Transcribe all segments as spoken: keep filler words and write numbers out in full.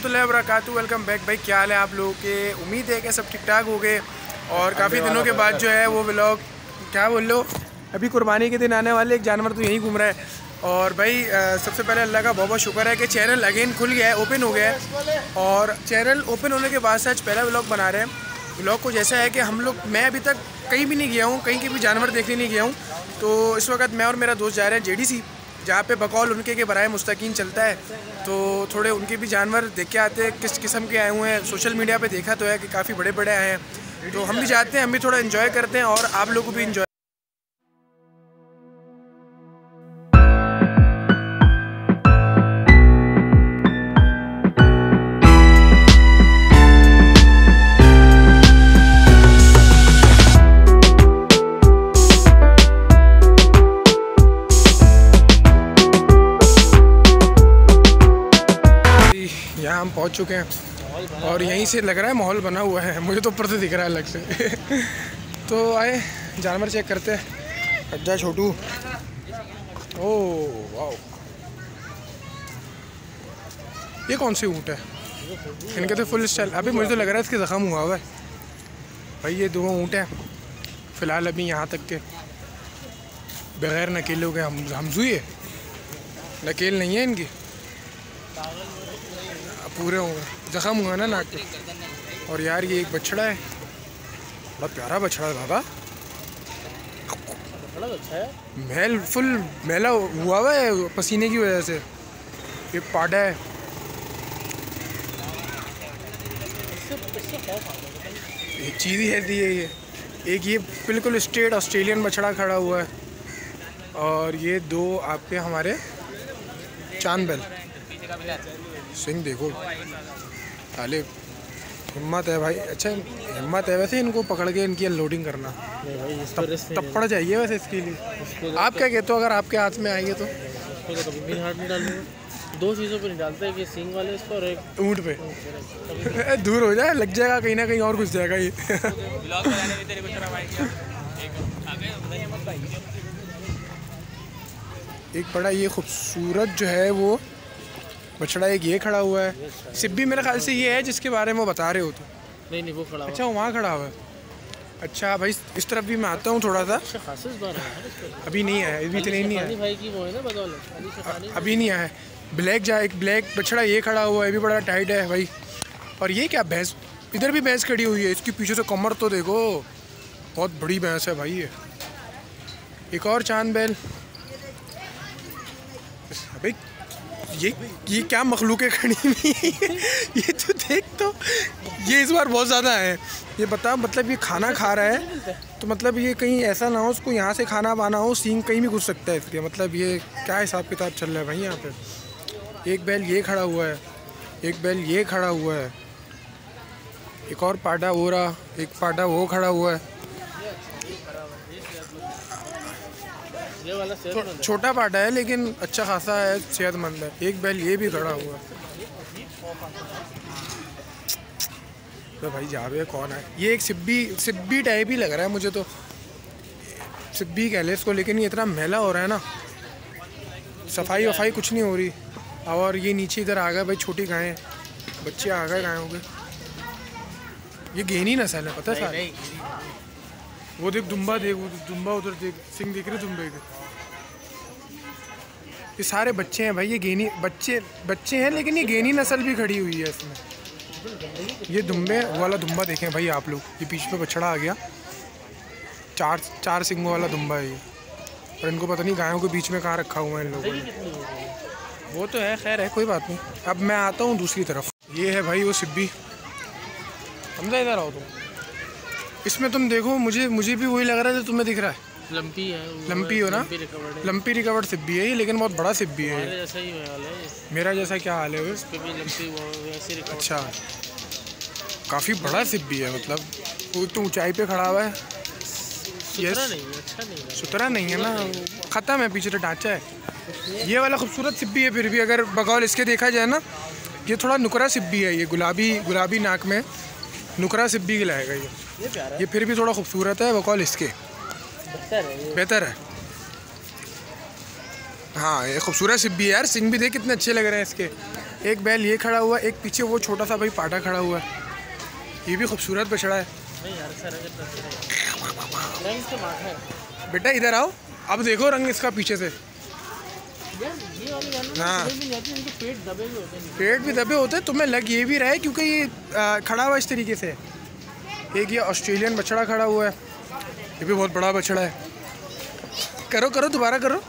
रहमतुल्लाहि व बरकातुहू। Welcome back भाई, क्या हाल है आप लोगों के? उम्मीद है कि सब ठीक ठाक हो गए और काफ़ी दिनों के बाद जो है वो व्लॉग क्या बोल लो, अभी कुर्बानी के दिन आने वाले एक जानवर तो यहीं घूम रहा है। और भाई सबसे पहले अल्लाह का बहुत बहुत शुक्र है कि चैनल अगेन खुल गया है, ओपन हो गया है। और चैनल ओपन होने के बाद से आज पहला व्लॉग बना रहे हैं। व्लॉग को जैसा है कि हम लोग, मैं अभी तक कहीं भी नहीं गया हूँ, कहीं के भी जानवर देखने नहीं गया हूँ। तो इस वक्त मैं और मेरा दोस्त जा रहे हैं जेडीसी, जहाँ पे बकौल उनके के बराए मुस्तकीन चलता है। तो थोड़े उनके भी जानवर देख के आते हैं, किस किस्म के आए हुए हैं। सोशल मीडिया पे देखा तो है कि काफ़ी बड़े बड़े आए हैं, तो हम भी जाते हैं, हम भी थोड़ा इन्जॉय करते हैं और आप लोग को भी इन्जॉय। यहाँ हम पहुँच चुके हैं और यहीं से लग रहा है माहौल बना हुआ है, मुझे तो ऊपर से दिख रहा है अलग से। तो आए जानवर चेक करते हैं। अज्जा छोटू, ओह वाह, ये कौन सी ऊँट है? इनके तो फुल स्टाइल। अभी मुझे तो लग रहा है इसके ज़ख़म हुआ हुआ है भाई। ये दो ऊँट हैं फ़िलहाल अभी यहाँ तक के बग़ैर नकेलों के हम हमज़ुई है, नकेल नहीं है इनकी, पूरे होंगे, जख्म हुआ ना नाक पे। और यार ये एक बछड़ा है, बड़ा प्यारा बछड़ा है बाबा, अच्छा है, मैल फुल मैला हुआ हुआ है पसीने की वजह से। ये पाडा है, एक चीज़ ही है ये। एक ये बिल्कुल स्ट्रेट ऑस्ट्रेलियन बछड़ा खड़ा हुआ है और ये दो आपके हमारे चांद बैल। सिंह देखो ताले, हिम्मत है भाई। अच्छा हिम्मत है वैसे इनको पकड़ के इनकी अनलोडिंग करना, तप्पड़ चाहिए वैसे इसके लिए। आप क्या कहते हो अगर आपके हाथ में आएंगे तो? कभी भी हाथ नहीं डालूंगा, दो चीज़ों पे नहीं डालते हैं कि सिंग वाले इसको और एक ऊँट पे। दूर हो जाए, लग जाएगा कहीं ना कहीं और घुस जाएगा ये। एक बड़ा ये खूबसूरत जो है वो बछड़ा, एक ये खड़ा हुआ है। सिब्बी मेरे ख्याल से ये है जिसके बारे में वो बता रहे हो तो। नहीं नहीं वो खड़ा हुआ। अच्छा वो वहाँ खड़ा हुआ है। अच्छा भाई इस तरफ भी मैं आता हूँ थोड़ा सा। अभी नहीं आया, अभी इतने नहीं आया, भाई की वो है ना बदौलत, अभी नहीं आया। ब्लैक जा एक ब्लैक बछड़ा ये खड़ा हुआ है, ये भी बड़ा टाइट है भाई। और ये क्या भैंस, इधर भी भैंस खड़ी हुई है, इसकी पीछे से कमर तो देखो, बहुत बड़ी भैंस है भाई ये। एक और चांद बैल। भाई ये ये क्या मखलूक़ें खड़ी हुई है? ये तो देख, तो ये इस बार बहुत ज़्यादा है। ये बता, मतलब ये खाना खा रहा है तो मतलब ये कहीं ऐसा ना हो उसको यहाँ से खाना पाना हो, सींग कहीं भी घुस सकता है इसलिए। मतलब ये क्या हिसाब किताब चल रहा है भाई यहाँ पे? एक बैल ये खड़ा हुआ है, एक बैल ये खड़ा हुआ है, एक और पाडा हो रहा, एक पाडा वो खड़ा हुआ है। ये वाला छो, छोटा पाडा है लेकिन अच्छा खासा है, सेहतमंद है। एक बैल ये भी खड़ा हुआ है। तो भाई जावे कौन है? ये एक सिब्बी, सिब्बी टाइप ही लग रहा है मुझे तो, सिब्बी कह ले इसको। लेकिन ये इतना मैला हो रहा है ना, सफाई वफाई कुछ नहीं हो रही। और ये नीचे इधर आ गए भाई, छोटी गायें, बच्चे आ गए गायों के। ये गेनी नस्ल है पता है सारे। वो देख दुम्बा, देख वो दुम्बा उधर देख, सिंह दिख रहे दुम्बे के। ये सारे बच्चे हैं भाई, ये गेनी बच्चे बच्चे हैं, लेकिन ये गेनी नस्ल भी खड़ी हुई है इसमें। ये दुम्बे वाला दुम्बा देखें भाई आप लोग, ये बीच में बछड़ा आ गया, चार चार सिंगों वाला दुम्बा है ये। और इनको पता नहीं गायों के बीच में कहाँ रखा हुआ है इन लोगों ने। वो तो है, खैर है, कोई बात नहीं। अब मैं आता हूँ दूसरी तरफ। ये है भाई वो सिब्बी, समझा? इधर आओ तुम। इसमें तुम देखो, मुझे मुझे भी वही लग रहा है जो तुम्हें दिख रहा है। लंपी है, लंपी हो ना, लंपी रिकवर्ड सिब्बी है ये, लेकिन बहुत बड़ा सिब्बी है। मेरा जैसा ही हाल है, मेरा जैसा क्या हाल है? इस पे भी लंपी वैसे रिकवर्ड। अच्छा, काफ़ी बड़ा सिब्बी है, मतलब वो तो ऊंचाई पे खड़ा हुआ है। सुथरा नहीं है, अच्छा नहीं है, सुथरा नहीं है ना, ख़त्म है, पीछे तो ढांचा है। ये वाला खूबसूरत सिब्बी है, फिर भी अगर बगौल इसके देखा जाए ना, ये थोड़ा नुकरा सिब्बी है। ये गुलाबी गुलाबी नाक में नुकरा सिब्बी खिलाएगा ये। ये फिर भी थोड़ा खूबसूरत है बकौल इसके, बेहतर है। हाँ ये खूबसूरत सिब्बी है यार, सिंग भी देख कितने अच्छे लग रहे हैं इसके। एक बैल ये खड़ा हुआ है, एक पीछे वो छोटा सा भाई पाटा खड़ा हुआ है, ये भी खूबसूरत बछड़ा है। नहीं यार सर रंग इसके माथा है। बेटा इधर आओ, अब देखो रंग इसका पीछे से। यार ये वाले जानवर हाँ। समझ में नहीं आती, इनके पेट दबे हुए होते हैं। पेट भी दबे होते हैं, तुम्हें लग ये भी रहा है क्योंकि ये आ, खड़ा हुआ इस तरीके से। एक ये ऑस्ट्रेलियन बछड़ा खड़ा हुआ है, ये भी बहुत बड़ा बछड़ा है। करो करो दोबारा करो।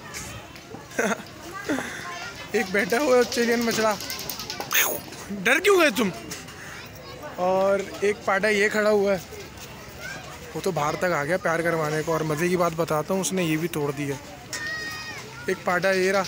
एक बैठा हुआ है ऑस्ट्रेलियन बछड़ा, डर क्यों गए तुम? और एक पाटा ये खड़ा हुआ है, वो तो बाहर तक आ गया प्यार करवाने को। और मज़े की बात बताता हूँ, उसने ये भी तोड़ दी है। एक पाटा ये रहा,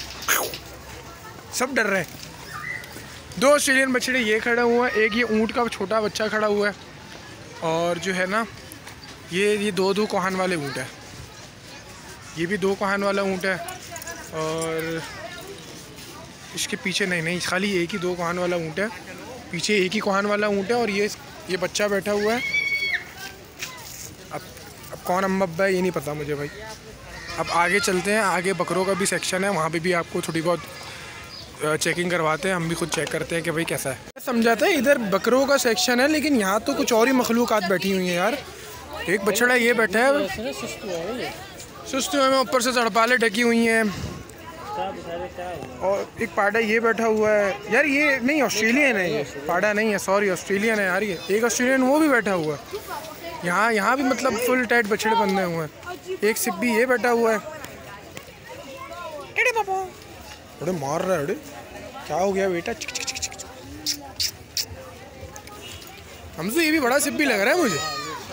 सब डर रहे हैं। दो ऑस्ट्रेलियन बछड़े ये खड़े हुए हैं, एक ये ऊँट का छोटा बच्चा खड़ा हुआ है, और जो है ना ये ये दो दो कोहान वाले ऊँट है, ये भी दो कोहान वाला ऊँट है। और इसके पीछे नहीं नहीं खाली एक ही दो कोहान वाला ऊँट है, पीछे एक ही कोहान वाला ऊँट है। और ये ये बच्चा बैठा हुआ है। अब अब कौन अम्मा अब्बा है ये नहीं पता मुझे भाई। अब आगे चलते हैं, आगे बकरों का भी सेक्शन है, वहाँ पे भी आपको थोड़ी बहुत चेकिंग करवाते हैं, हम भी खुद चेक करते हैं कि भाई कैसा है। समझाते हैं इधर बकरों का सेक्शन है, लेकिन यहाँ तो कुछ और ही मखलूक़ात बैठी हुई हैं यार। एक बछड़ा ये बैठा है, सुस्त में ऊपर से चढ़पाले ढकी हुई हैं, और एक पाड़ा ये बैठा हुआ है यार। ये नहीं ऑस्ट्रेलियन है, ये पाड़ा नहीं है, सॉरी ऑस्ट्रेलियन है यार। ये एक ऑस्ट्रेलियन वो भी बैठा हुआ है यहाँ। यहाँ भी मतलब फुल टाइट बछड़े बंधे हुए हैं। एक सिब्बी ये बैठा हुआ है। अरे पापा अरे मार रहा है, अरे क्या हो गया बेटा? चिक चिक चिक चिक। हमसे ये भी बड़ा सिब्बी लग रहा है मुझे।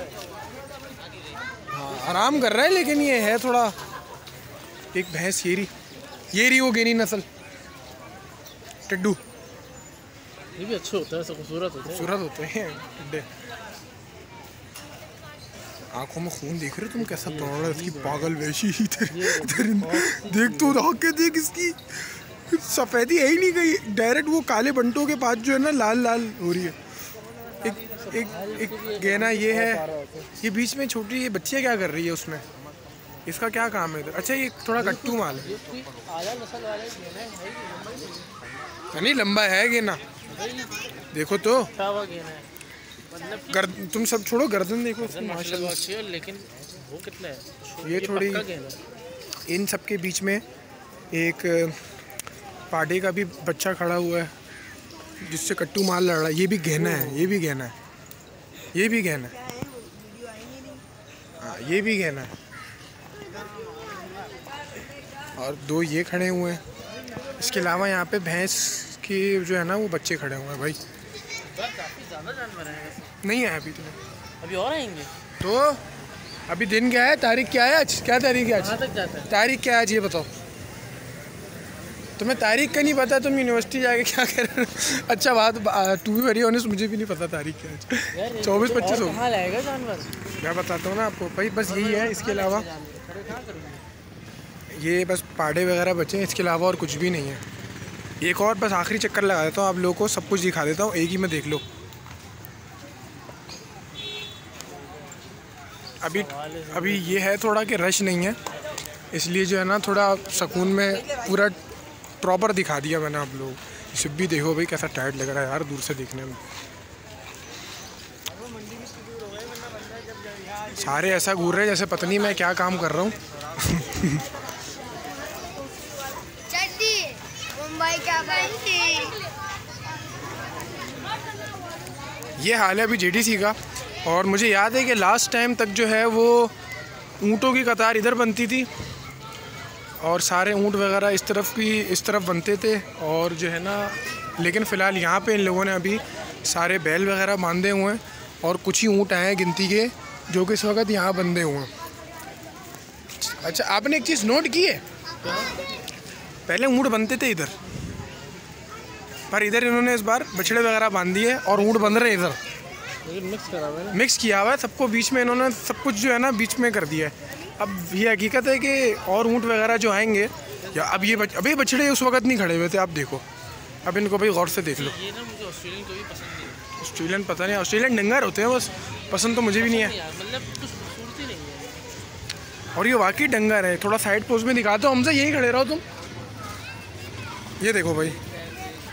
हाँ आराम कर रहा है, लेकिन ये है थोड़ा। एक भैंस ये रही, ये रही वो गेनी नस्ल टिड्डू। ये भी अच्छे होते हैं, खूबसूरत होते हैं। खूबसूरत होते हैं टिड्डे। आंखों में खून देख रहे हो तुम कैसा दौड़ रहा है इसकी पागल वैसी ही। देख तो धाके देख, इसकी सफ़ेदी है ही नहीं गई, डायरेक्ट वो काले बंटों के पास जो है ना लाल लाल हो रही है। एक एक एक गहना ये है, ये बीच में छोटी ये बच्चियाँ क्या कर रही है उसमें? इसका क्या काम है इधर? अच्छा ये थोड़ा कट्टू माल है, नहीं लंबा है गेना, देखो तो। गर, तुम सब छोड़ो, गर्दन देखो इसकी माशाल्लाह। लेकिन वो कितना है? ये थोड़ी इन सब के बीच में एक पाडे का भी बच्चा खड़ा हुआ है जिससे कट्टू माल लड़ रहा है। ये भी गहना है, ये भी गहना है, ये भी गहना है, हाँ ये भी गहना है। और दो ये खड़े हुए हैं। इसके अलावा यहाँ पे भैंस के जो है ना वो बच्चे खड़े हुए हैं भाई। काफी ज्यादा जानवर हैं। नहीं आया अभी तो, अभी और आएंगे तो अभी दिन क्या है, तारीख क्या है आज? क्या तारीख है आज? कहाँ तक जाता है? तारीख क्या है आज ये बताओ? तुम्हें तारीख का नहीं पता, तुम यूनिवर्सिटी जाके क्या कर रहे हो? अच्छा बात, टू बी वेरी ऑनेस्ट मुझे भी नहीं पता तारीख क्या है। चौबीस पच्चीस हो कहाँ लाएगा जानवर? मैं बताता हूँ ना आपको भाई, बस यही है। इसके अलावा ये बस पाड़े वगैरह बचे हैं, इसके अलावा और कुछ भी नहीं है। एक और बस आखिरी चक्कर लगा देता हूँ, आप लोगों को सब कुछ दिखा देता हूँ, एक ही में देख लो। अभी अभी ये है थोड़ा कि रश नहीं है, इसलिए जो है ना थोड़ा सुकून में पूरा प्रॉपर दिखा दिया मैंने आप लोगों को। सिर्फ भी देखो भाई कैसा टाइट लग रहा है यार दूर से देखने में। सारे ऐसा घूर रहे हैं जैसे पता नहीं मैं क्या काम कर रहा हूँ। मुंबई का ये हाल है अभी जेडीसी का। और मुझे याद है कि लास्ट टाइम तक जो है वो ऊँटों की कतार इधर बनती थी और सारे ऊँट वगैरह इस तरफ भी इस तरफ बनते थे। और जो है ना लेकिन फ़िलहाल यहाँ पे इन लोगों ने अभी सारे बैल वगैरह बांधे हुए हैं और कुछ ही ऊँट आए हैं गिनती के जो कि इस वक्त यहाँ बंधे हुए हैं। अच्छा आपने एक चीज़ नोट की है, पहले ऊँट बनते थे इधर, पर इधर इन्होंने इस बार बछड़े वगैरह बांध दिए और ऊँट बंध रहे हैं इधर। लेकिन मिक्स करा हुआ है ना, मिक्स किया हुआ है सबको बीच में, इन्होंने सब कुछ जो है ना बीच में कर दिया है। अब ये हकीकत है कि और ऊँट वगैरह जो आएंगे या अब ये बच, अभी बछड़े उस वक्त नहीं खड़े हुए थे, आप देखो अब इनको भाई गौर से देख लो। ये ना मुझे ऑस्ट्रेलियन को भी पसंद नहीं है। ऑस्ट्रेलियन पता नहीं, ऑस्ट्रेलियन डंगर होते हैं बस, पसंद तो मुझे भी नहीं है। मतलब कुछ खूबसूरती नहीं है। और ये वाकई डंगर है। थोड़ा साइड पोज में दिखाते हो, हमसे यही खड़े रहो तुम। ये देखो भाई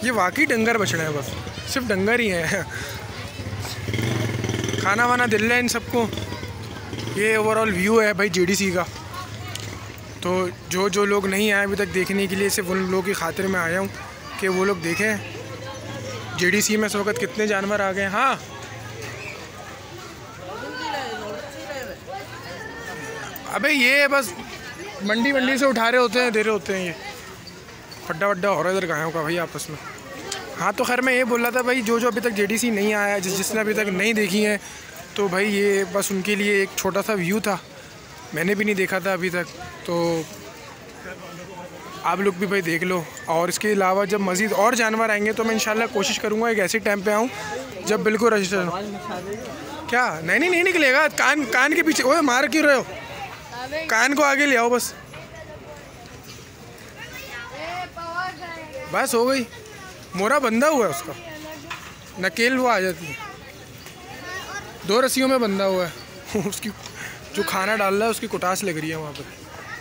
ये वाकई डंगर बछड़े हैं, बस सिर्फ डंगर ही हैं। खाना वाना दिल रहा है इन सबको। ये ओवरऑल व्यू है भाई जेडीसी का। तो जो जो लोग नहीं आए अभी तक देखने के लिए, सिर्फ उन लोगों की खातिर मैं आया हूँ कि वो लोग देखें जेडीसी में इस वक्त कितने जानवर आ गए। हाँ अबे ये बस मंडी मंडी से उठा रहे होते हैं, दे रहे होते हैं। ये खड्डा वड्डा हो रहा है इधर गायों का भाई आपस में। हाँ तो खैर मैं ये बोल रहा था भाई, जो जो अभी तक जेडीसी नहीं आया, जिस जिसने अभी तक नहीं देखी है, तो भाई ये बस उनके लिए एक छोटा सा व्यू था। मैंने भी नहीं देखा था अभी तक, तो आप लोग भी भाई देख लो। और इसके अलावा जब मज़ीद और जानवर आएंगे तो मैं इंशाल्लाह कोशिश करूँगा एक ऐसे टाइम पे आऊँ जब बिल्कुल रजिस्टर। क्या नहीं नहीं नहीं निकलेगा। कान कान के पीछे ओए मार क्यों रहे हो? कान को आगे ले आओ बस। बस हो गई। मोरा बंधा हुआ है उसका, नकेल वो आ जाती है। दो रस्सियों में बंधा हुआ है। उसकी जो खाना डाल रहा है उसकी कुटास लग रही है वहाँ पर।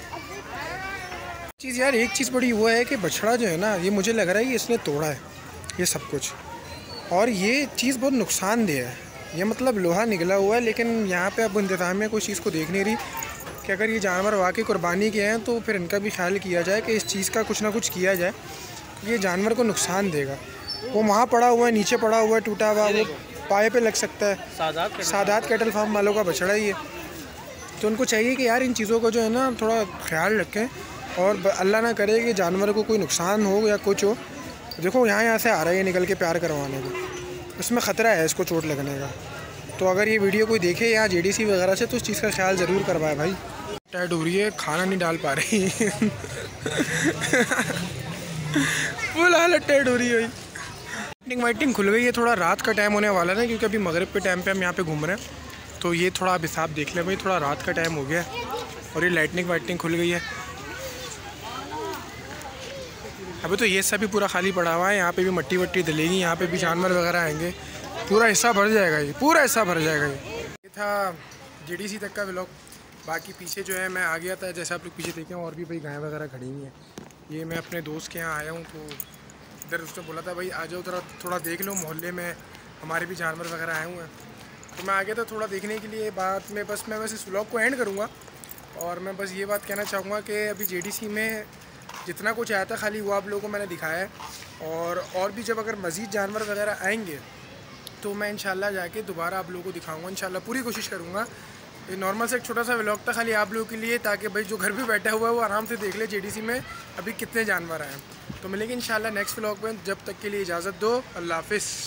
चीज़ यार एक चीज़ बड़ी वो है कि बछड़ा जो है ना, ये मुझे लग रहा है कि इसने तोड़ा है ये सब कुछ। और ये चीज़ बहुत नुकसानदेह है। ये मतलब लोहा निकला हुआ है, लेकिन यहाँ पे अब इंतज़ाम में कोई चीज़ को देख नहीं रही कि अगर ये जानवर वाकई कुर्बानी के हैं तो फिर इनका भी ख्याल किया जाए कि इस चीज़ का कुछ ना कुछ किया जाए। ये जानवर को नुकसान देगा। वो वहाँ पड़ा हुआ है, नीचे पड़ा हुआ है टूटा हुआ, वो पाए पे लग सकता है। सादात कैटल फार्म वालों का बछड़ा ही है। तो उनको चाहिए कि यार इन चीज़ों को जो है ना थोड़ा ख्याल रखें, और अल्लाह ना करे कि जानवर को कोई नुकसान हो या कुछ हो। देखो यहाँ यहाँ से आ रहा है निकल के प्यार करवाने को, उसमें ख़तरा है इसको चोट लगने का। तो अगर ये वीडियो कोई देखे यहाँ जेडीसी वगैरह से तो उस चीज़ का ख्याल ज़रूर करवाए भाई। टाइट हो रही है, खाना नहीं डाल पा रही। फुल हालत टाइट हो रही है भाई। लाइटिंग वाइटिंग खुल गई है, थोड़ा रात का टाइम होने वाला है क्योंकि अभी मगरिब के टाइम पे हम यहाँ पे घूम रहे हैं। तो ये थोड़ा आप हिसाब देख लें भाई, थोड़ा रात का टाइम हो गया है और ये लाइटिंग वाइटिंग खुल गई है। अभी तो ये सब भी पूरा खाली पड़ा हुआ है। यहाँ पे भी मट्टी वट्टी डलेगी, यहाँ पे भी जानवर वगैरह आएंगे, पूरा हिस्सा भर जाएगा। ये पूरा हिस्सा भर जाएगा। ये ये था जेडीसी तक का व्लॉग। बाकी पीछे जो है मैं आ गया था, जैसे आप लोग पीछे देखें और भी भाई गाय वगैरह खड़ी हुई हैं। ये मैं अपने दोस्त के यहाँ आया हूँ, तो इधर उसने बोला था भाई आ जाओ थोड़ा थोड़ा देख लो, मोहल्ले में हमारे भी जानवर वगैरह आए हुए हैं। तो मैं आ गया था थोड़ा देखने के लिए। बाद में बस मैं बस इस व्लॉग को एंड करूँगा और मैं बस ये बात कहना चाहूँगा कि अभी जेडीसी में जितना कुछ आया था खाली वो आप लोगों को मैंने दिखाया है। और और भी जब अगर मज़ीद जानवर वगैरह आएंगे तो मैं इंशाल्लाह जाके दोबारा आप लोगों को दिखाऊंगा। इंशाल्लाह पूरी कोशिश करूँगा। ये नॉर्मल से एक छोटा सा व्लॉग था खाली आप लोगों के लिए, ताकि भाई जो घर पे बैठा हुआ है वो आराम से देख ले जेडीसी में अभी कितने जानवर आए हैं। तो मिलेंगे इंशाल्लाह नेक्स्ट व्लॉग में। जब तक के लिए इजाज़त दो, अल्लाह हाफिज़।